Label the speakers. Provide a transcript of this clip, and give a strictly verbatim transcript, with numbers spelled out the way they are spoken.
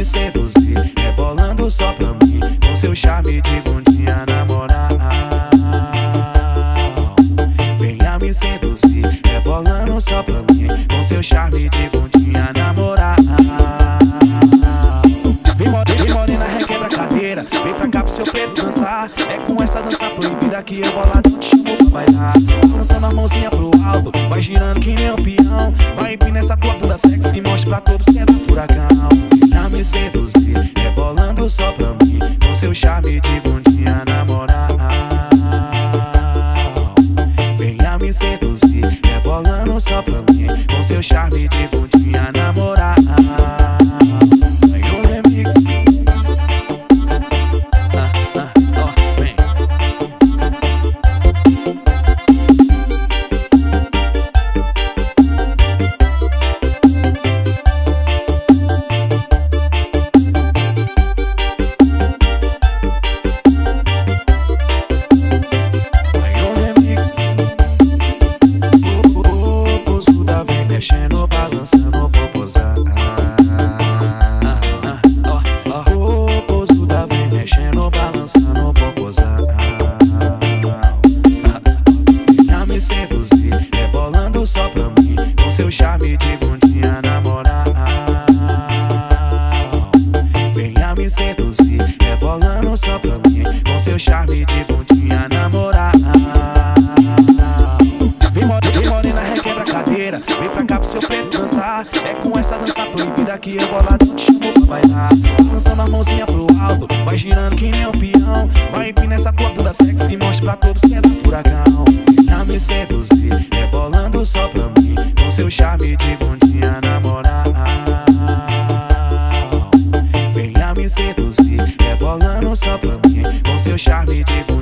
Speaker 1: seduzir, rebolando só pra mim, com seu charme de bundinha na moral. Venha me seduzir, rebolando só pra mim, com seu charme de bundinha na moral. Vem morena, requebra a cadeira, vem pra cá pro seu preto dançar. É com essa dança proibida que eu boladão te chamo pra bailar. Lançando a mãozinha pro alto, vai girando que nem um peão. Vai empina essa tua bunda sexy que mostra pra todos que é da furacão. Venha me seduzir, rebolando só pra mim, com seu charme de bundinha na moral. Venha me seduzir, rebolando só pra mim, com seu charme de bundinha na moral. Mexendo, balançando, popozão. O posuda vem mexendo, balançando, popozão. Venha me seduzir, rebolando só pra mim, com seu charme de bundinha na moral. Venha me seduzir, rebolando só pra mim, com seu charme de bundinha na moral. Vem morena, requebra a cadeira, vem pra cá pro seu preto dançar. É com essa dança proibida que eu boladão te chamo pra bailar. Lançando a mãozinha pro alto, vai girando que nem um peão. Vai empina essa tua bunda sexy que mostra pra todos que é da furacão. Venha me seduzir, rebolando só pra mim, com seu charme de bundinha na moral. Venha me seduzir, rebolando só pra mim, com seu charme de bundinha.